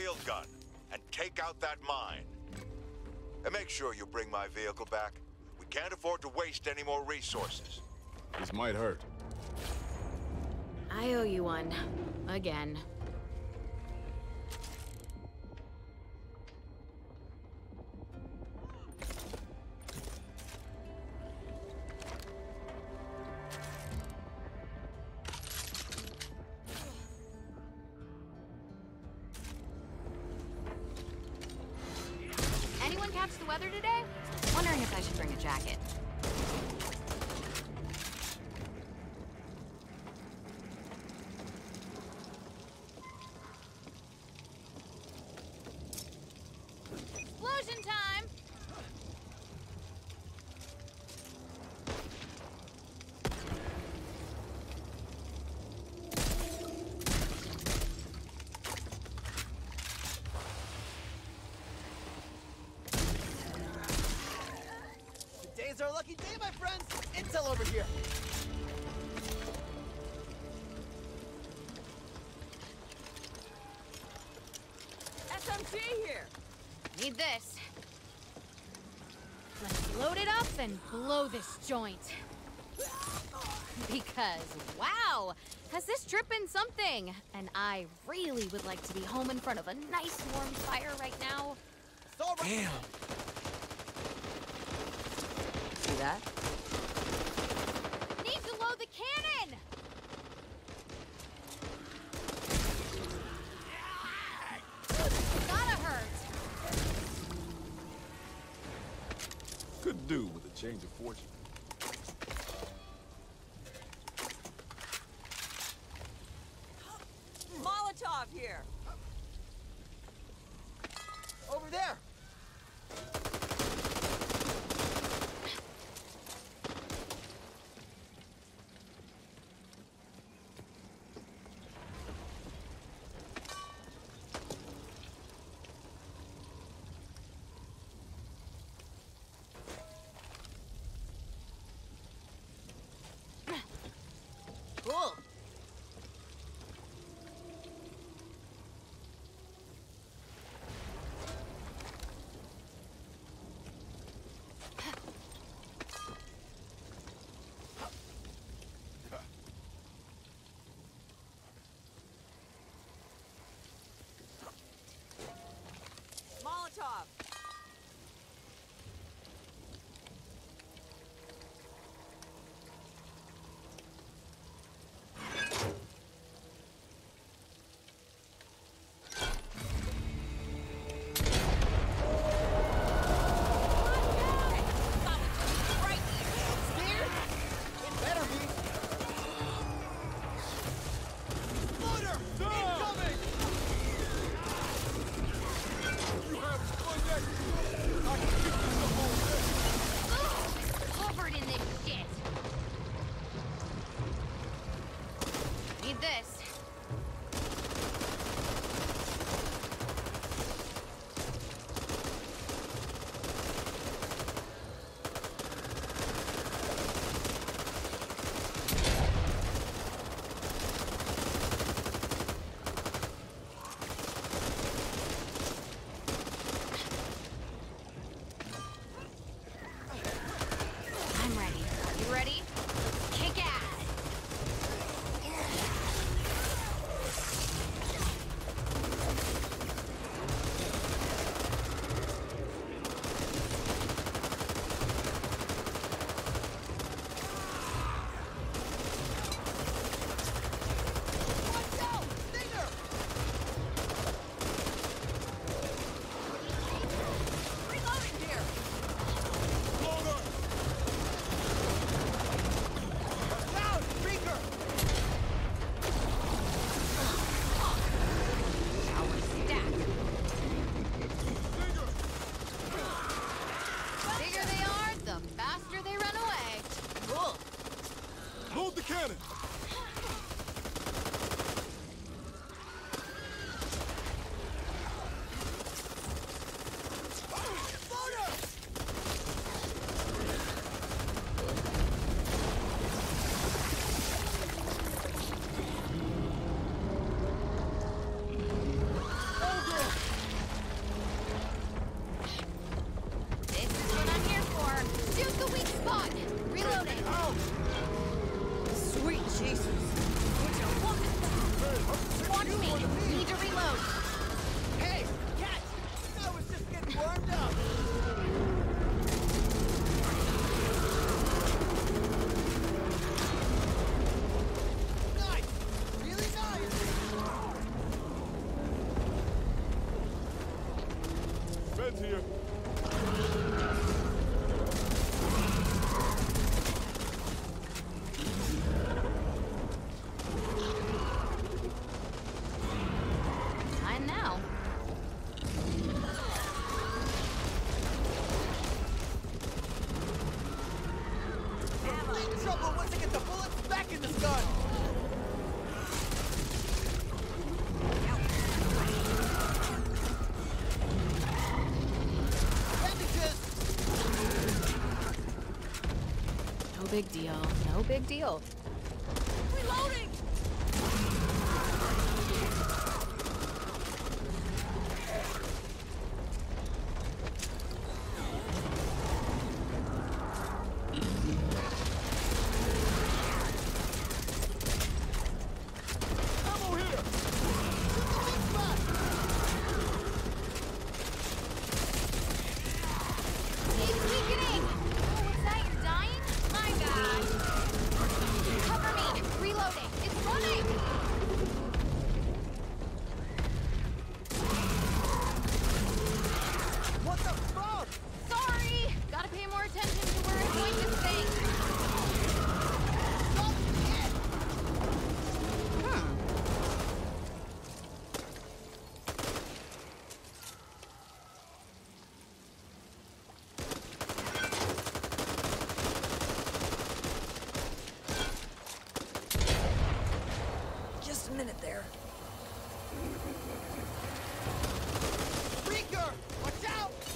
field gun and take out that mine. And make sure you bring my vehicle back. We can't afford to waste any more resources. This might hurt. I owe you one. Again. Anyone catch the weather today? Wondering if I should bring a jacket. Explosion time! Today's our lucky day, my friends! Intel over here! SMG here! Need this. Let's load it up and blow this joint. Because, wow, has this trip been something? And I really would like to be home in front of a nice warm fire right now. Damn! See that? Need to load the cannon! Gotta hurt. Could do with a change of fortune. Molotov here! Over there! Cool. Molotov! Scared? It better be! Loader! Incoming! You have fun yet? I can keep this up all day! Covered in this shit. Need this. I'm ready. You ready? Kick ass! Hoffman's here. Fine now. Big trouble once I get the bullets back in this gun! Bandages! No big deal. No big deal. Reloading! Ammo here! Keep weakening! Oh, what's that? You're dying? My bad. Cover me! Reloading! It's running! What the fuck? Sorry! Gotta pay more attention to where I point this thing. Just a minute there. Freaker! Watch out!